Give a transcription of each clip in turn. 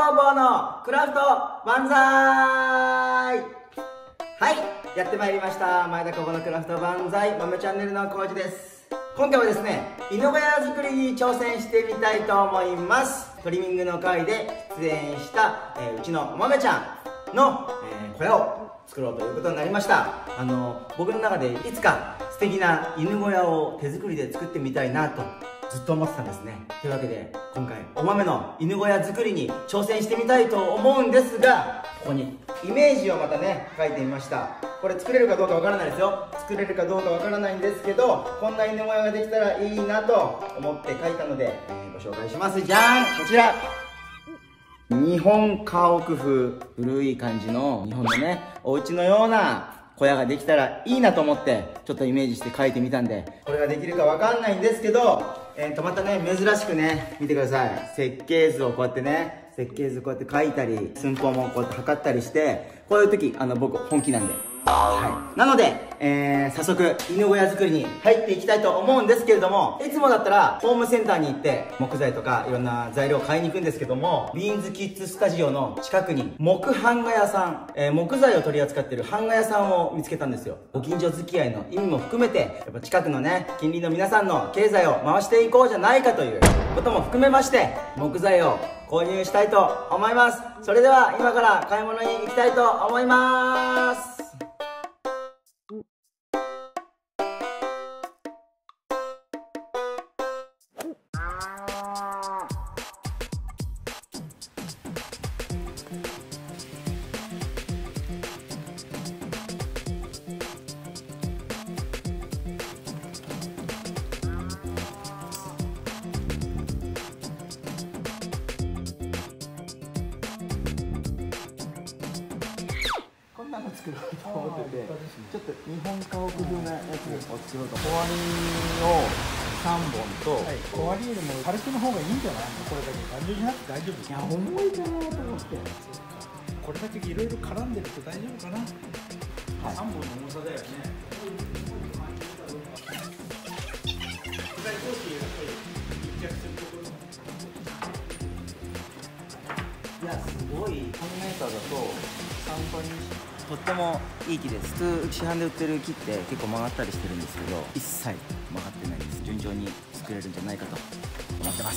工房のクラフト万歳。はい、やってまいりました前田工房のクラフト万歳豆チャンネルのコウジです。今回はですね、犬小屋作りに挑戦してみたいと思います。トリミングの回で出演した、うちの豆ちゃんの、小屋を作ろうということになりました。僕の中でいつか素敵な犬小屋を手作りで作ってみたいなとずっと思ってたんですね。というわけで今回お豆の犬小屋作りに挑戦してみたいと思うんですが、ここにイメージをまたね書いてみました。これ作れるかどうかわからないですよ。作れるかどうかわからないんですけど、こんな犬小屋ができたらいいなと思って書いたので、ご紹介します。じゃーん、こちら日本家屋風、古い感じの日本のねお家のような小屋ができたらいいなと思ってちょっとイメージして描いてみたんで、これができるかわかんないんですけど、またね珍しくね見てください。設計図をこうやってね、設計図こうやって書いたり、寸法もこうやって測ったりして、こういう時僕本気なんで、はい、なので、早速犬小屋作りに入っていきたいと思うんですけれども、いつもだったらホームセンターに行って木材とかいろんな材料を買いに行くんですけども、ビーンズキッズスタジオの近くに木版画屋さん、木材を取り扱ってる版画屋さんを見つけたんですよ。ご近所付き合いの意味も含めて、やっぱ近くのね近隣の皆さんの経済を回していこうじゃないかということも含めまして、木材を購入したいと思います。それでは今から買い物に行きたいと思います。こんなの作ろうと思ってて、ちょっと日本家屋風なやつを作ろうと。小割りを3本と、 小割りよりも軽くの方がいいんじゃないの？これだけ頑丈じゃなくて大丈夫。 いや重いかなと思って。 これだけいろいろ絡んでると大丈夫かな。3本の重さだよね。 いやすごい、このメーカーだと3番にとってもいい木です。普通市販で売ってる木って結構曲がったりしてるんですけど、一切曲がってないです。順調に作れるんじゃないかと思ってます。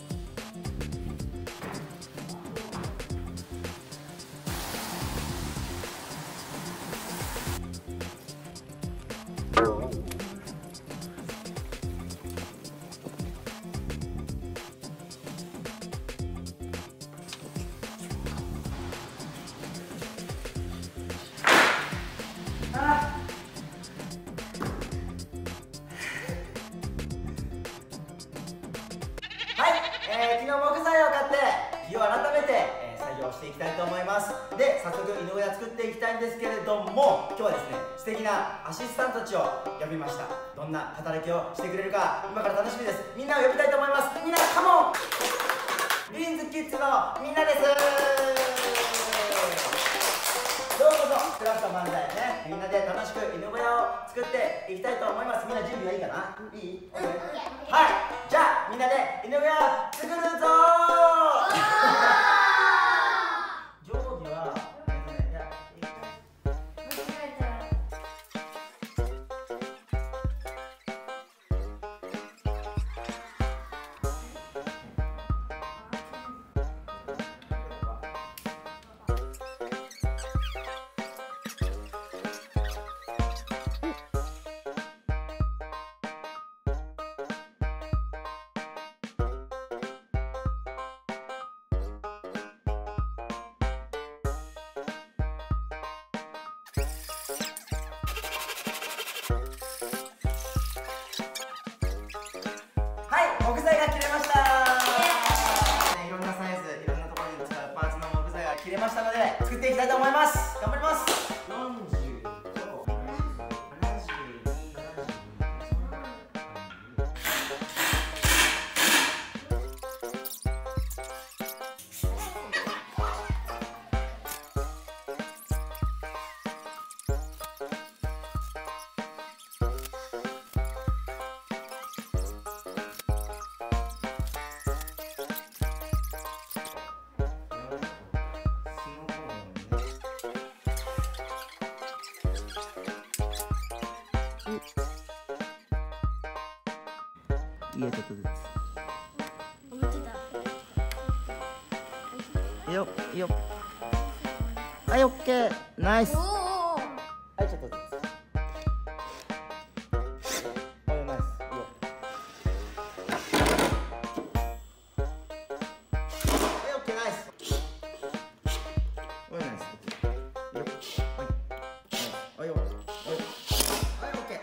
昨日木材を買って日を改めて、作業していきたいと思います。で早速犬小屋作っていきたいんですけれども、今日はですね素敵なアシスタントたちを呼びました。どんな働きをしてくれるか今から楽しみです。みんなを呼びたいと思います。みんなカモン。ビーンズキッズのみんなです。どうぞクラフト漫才ね、みんなで楽しく犬小屋を作っていきたいと思います。みんな準備はいいかな？いい？はい、じゃあみんなで犬小屋作るぞー。定規は木材が切れました。いろんなサイズ、いろんなところに使うパーツの木材が切れましたので作っていきたいと思います。頑張ります。 いいよ、ちょっとずつ。 思ってた。 いいよいいよ。はい、オッケー、ナイス。 おお。 はい、ちょっとずつ。はい、ナイス。いいよ。はい、オッケー、ナイス。はい、ナイス。いいよ。はい。はい、よ。はい、オッケー。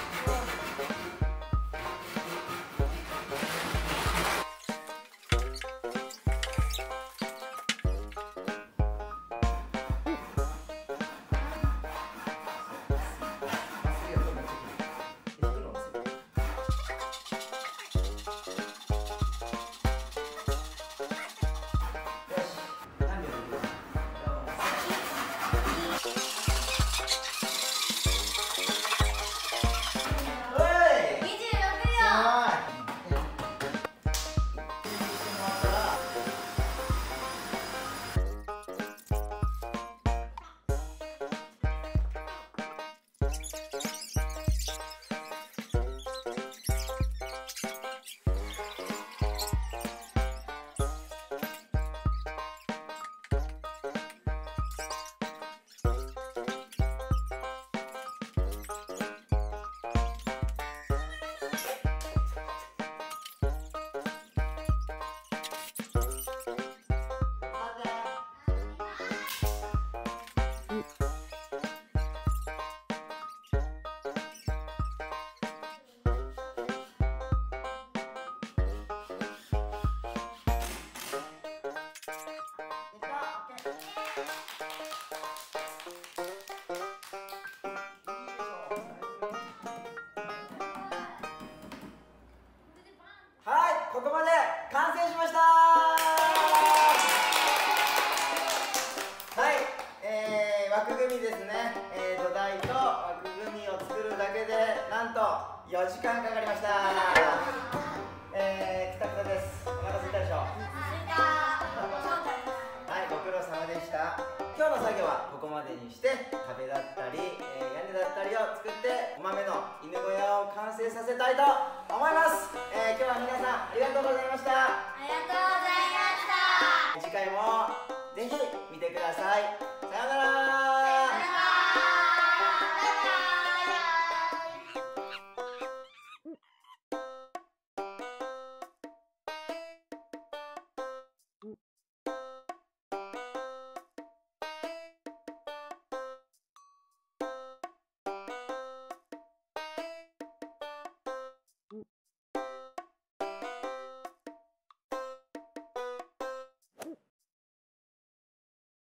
はい、ここまで完成しました。はい、枠組みですね、土台と枠組みを作るだけでなんと4時間かかりました。くたくたです。お腹すいたでしょう。はい、ご苦労様でした。今日の作業はここまでにして壁だったり、屋根だったりを作ってお豆の犬小屋を完成させたいと思います。今日は皆さんありがとうございました。 ありがとう。